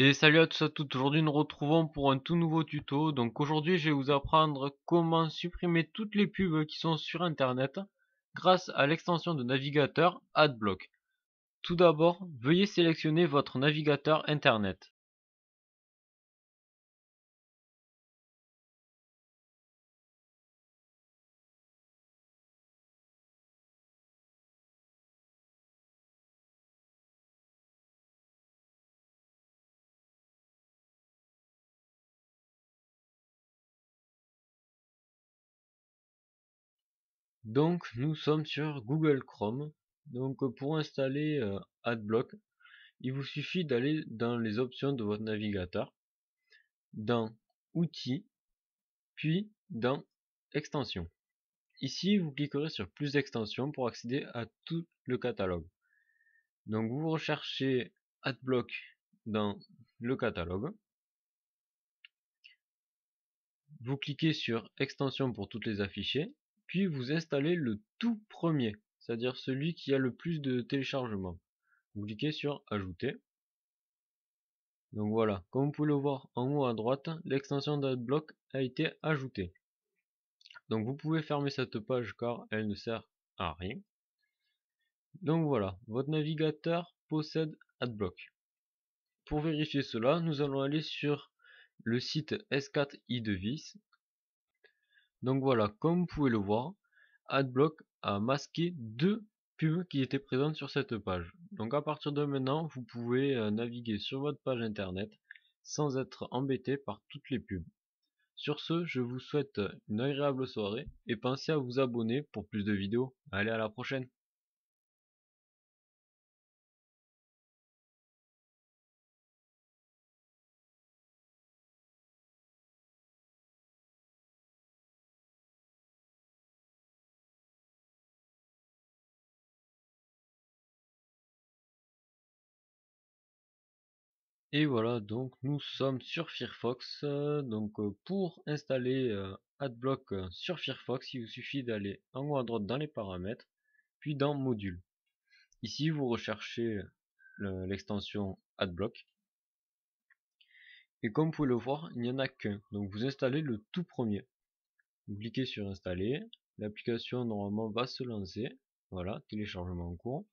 Et salut à tous et à toutes, aujourd'hui nous retrouvons pour un tout nouveau tuto. Donc aujourd'hui je vais vous apprendre comment supprimer toutes les pubs qui sont sur internet grâce à l'extension de navigateur Adblock. Tout d'abord, veuillez sélectionner votre navigateur internet. Donc nous sommes sur Google Chrome. Donc pour installer Adblock, il vous suffit d'aller dans les options de votre navigateur, dans Outils, puis dans Extensions. Ici, vous cliquerez sur plus d'extensions pour accéder à tout le catalogue. Donc vous recherchez Adblock dans le catalogue. Vous cliquez sur extension pour toutes les afficher, puis vous installez le tout premier, c'est-à-dire celui qui a le plus de téléchargements. Vous cliquez sur ajouter. Donc voilà, comme vous pouvez le voir en haut à droite, l'extension d'Adblock a été ajoutée. Donc vous pouvez fermer cette page car elle ne sert à rien. Donc voilà, votre navigateur possède Adblock. Pour vérifier cela, nous allons aller sur le site S4iDevice. Donc voilà, comme vous pouvez le voir, Adblock a masqué deux pubs qui étaient présentes sur cette page. Donc à partir de maintenant, vous pouvez naviguer sur votre page internet sans être embêté par toutes les pubs. Sur ce, je vous souhaite une agréable soirée et pensez à vous abonner pour plus de vidéos. Allez, à la prochaine! Et voilà, donc nous sommes sur Firefox. Pour installer Adblock sur Firefox, il vous suffit d'aller en haut à droite dans les paramètres, puis dans Modules. Ici, vous recherchez l'extension Adblock. Et comme vous pouvez le voir, il n'y en a qu'un. Donc vous installez le tout premier. Vous cliquez sur installer. L'application normalement va se lancer. Voilà, téléchargement en cours.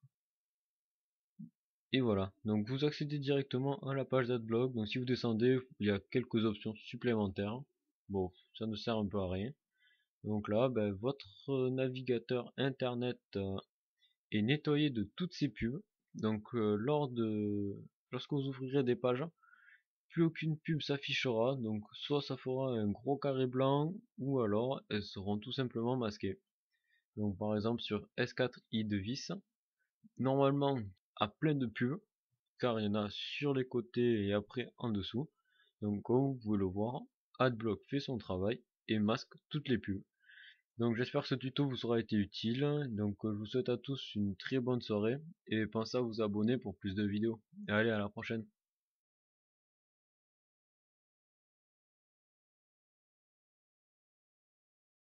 Et voilà, donc vous accédez directement à la page d'Adblock. Donc si vous descendez, il y a quelques options supplémentaires. Bon, ça ne sert un peu à rien. Donc là, ben, votre navigateur internet est nettoyé de toutes ces pubs. Donc lorsque vous ouvrirez des pages, plus aucune pub s'affichera. Donc soit ça fera un gros carré blanc, ou alors elles seront tout simplement masquées. Donc par exemple sur S4iDevice, normalement à plein de pubs, car il y en a sur les côtés et après en dessous. Donc comme vous pouvez le voir, Adblock fait son travail et masque toutes les pubs. Donc j'espère que ce tuto vous aura été utile. Donc je vous souhaite à tous une très bonne soirée et pensez à vous abonner pour plus de vidéos. Allez, à la prochaine.